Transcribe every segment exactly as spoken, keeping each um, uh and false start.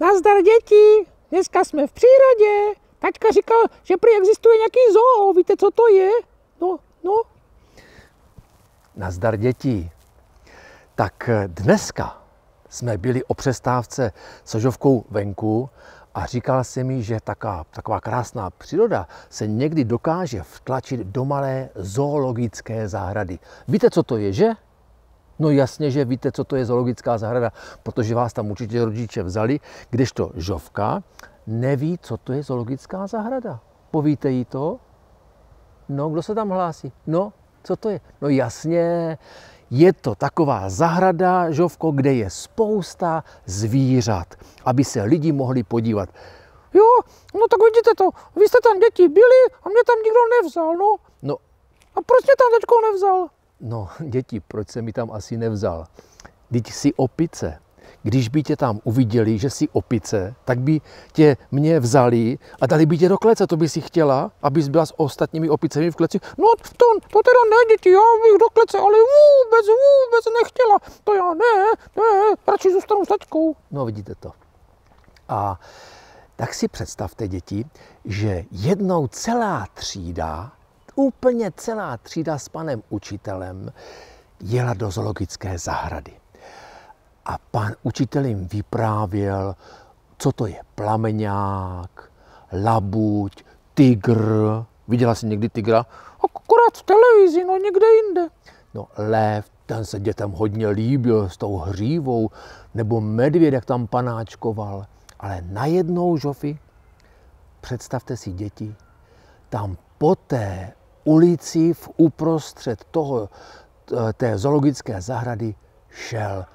Nazdar děti, dneska jsme v přírodě. Taťka říkal, že prý existuje nějaký zoo, víte, co to je? No, no. Nazdar děti. Tak dneska jsme byli o přestávce s Žofkou venku a říkal jsem mi, že taková, taková krásná příroda se někdy dokáže vtlačit do malé zoologické zahrady. Víte, co to je, že? No jasně, že víte, co to je zoologická zahrada, protože vás tam určitě rodiče vzali, kdežto Žofka neví, co to je zoologická zahrada. Povíte jí to? No, kdo se tam hlásí? No, co to je? No jasně, je to taková zahrada, Žofko, kde je spousta zvířat, aby se lidi mohli podívat. Jo, no tak vidíte to, vy jste tam děti byli a mě tam nikdo nevzal, no. No, A proč mě tam teďko nevzal? no, děti, proč se mi tam asi nevzal? Vždyť jsi opice. Když by tě tam uviděli, že jsi opice, tak by tě mě vzali a dali by tě do klece. To by si chtěla, abys byla s ostatními opicemi v kleci? No to, to teda ne, děti, já bych do klece, ale vůbec, vůbec nechtěla. To já ne, ne, radši zůstanu s taťkou. No, vidíte to. A tak si představte, děti, že jednou celá třída, úplně celá třída s panem učitelem jela do zoologické zahrady. A pan učitel jim vyprávěl, co to je plameňák, labuť, tygr. Viděla jsi někdy tygra? Akorát v televizi, no někde jinde. No, lev, ten se dětem hodně líbil s tou hřívou, nebo medvěd, jak tam panáčkoval. Ale najednou, Žofi, představte si, děti, tam po té ulici v uprostřed toho, té zoologické zahrady šel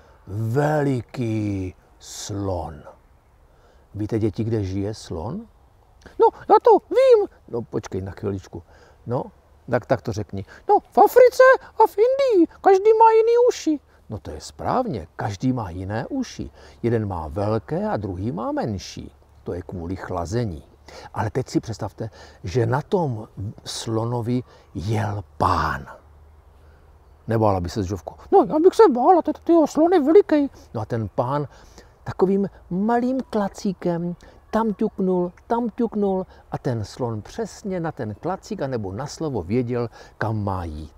veliký slon. Víte, děti, kde žije slon? No, já to vím. No, počkej na chviličku. No, tak, tak to řekni. No, v Africe a v Indii. Každý má jiný uši. No to je správně, každý má jiné uši. Jeden má velké a druhý má menší. To je kvůli chlazení. Ale teď si představte, že na tom slonovi jel pán. Nebála by se, Žofko? No, já bych se bála, tyho slon je veliký. No a ten pán takovým malým klacíkem tam ťuknul, tam ťuknul a ten slon přesně na ten klacík anebo na slovo věděl, kam má jít.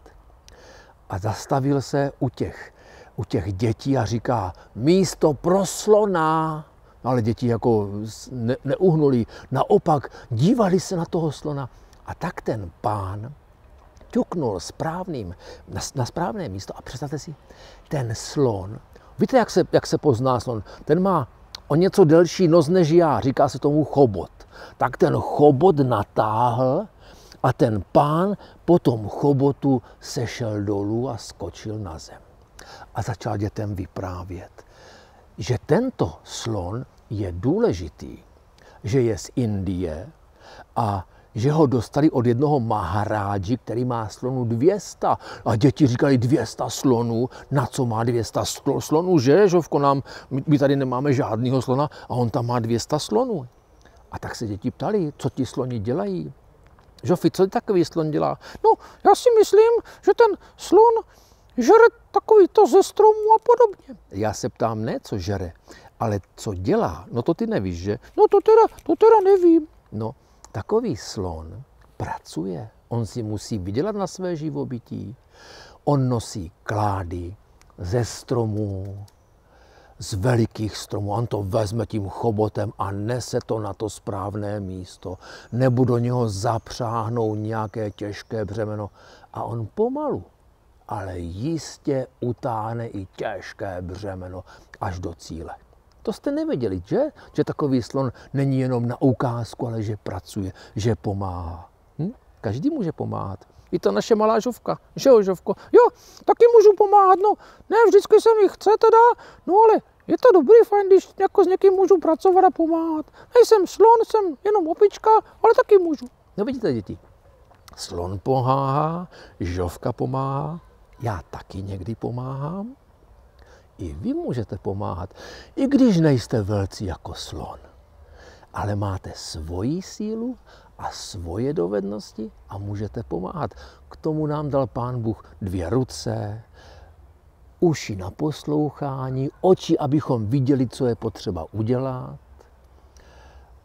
A zastavil se u těch, u těch dětí a říká, místo pro slona. No, ale děti jako ne, neuhnuli, naopak dívali se na toho slona. A tak ten pán ťuknul správným, na, na správné místo a představte si, ten slon, víte, jak se, jak se pozná slon? Ten má o něco delší nos než já, říká se tomu chobot. Tak ten chobot natáhl a ten pán po tom chobotu sešel dolů a skočil na zem. A začal dětem vyprávět, že tento slon je důležitý, že je z Indie a že ho dostali od jednoho maharádži, který má slonů dvě stě. A děti říkali dvě stě slonů, na co má dvě stě slonů, že, Žofko, nám, my tady nemáme žádného slona a on tam má dvě stě slonů. A tak se děti ptali, co ti sloni dělají. Žofi, co takový slon dělá? No, já si myslím, že ten slon žere takový to ze stromů a podobně. Já se ptám ne, co žere, ale co dělá. No to ty nevíš, že? No to teda, to teda nevím. No, takový slon pracuje. On si musí vydělat na své živobytí. On nosí klády ze stromů, z velikých stromů. On to vezme tím chobotem a nese to na to správné místo. Nebo do něho zapřáhnou nějaké těžké břemeno. A on pomalu, ale jistě utáhne i těžké břemeno až do cíle. To jste nevěděli, že? Že takový slon není jenom na ukázku, ale že pracuje, že pomáhá. Hm? Každý může pomáhat. I ta naše malá Žofka. Že jo, Žofko? Jo, taky můžu pomáhat, no. Ne, vždycky se mi chce teda, no ale je to dobrý, fajn, když jako s někým můžu pracovat a pomáhat. Nejsem slon, jsem jenom opička, ale taky můžu. No vidíte, děti, slon pomáhá, Žofka pomáhá, já taky někdy pomáhám. I vy můžete pomáhat, i když nejste velcí jako slon. Ale máte svoji sílu a svoje dovednosti a můžete pomáhat. K tomu nám dal Pán Bůh dvě ruce, uši na poslouchání, oči, abychom viděli, co je potřeba udělat.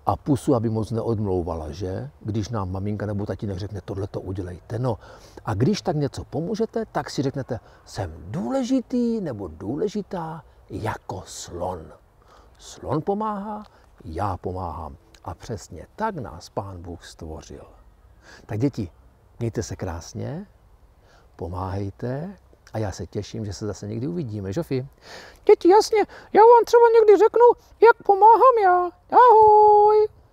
A pusu, aby moc neodmlouvala, že? Když nám maminka nebo tatínek řekne, tohle to udělejte. No a když tak něco pomůžete, tak si řeknete, jsem důležitý nebo důležitá jako slon. Slon pomáhá, já pomáhám. A přesně tak nás Pán Bůh stvořil. Tak děti, mějte se krásně, pomáhejte a já se těším, že se zase někdy uvidíme. Žofi? Děti, jasně, já vám třeba někdy řeknu, jak pomáhám já. Ahoj!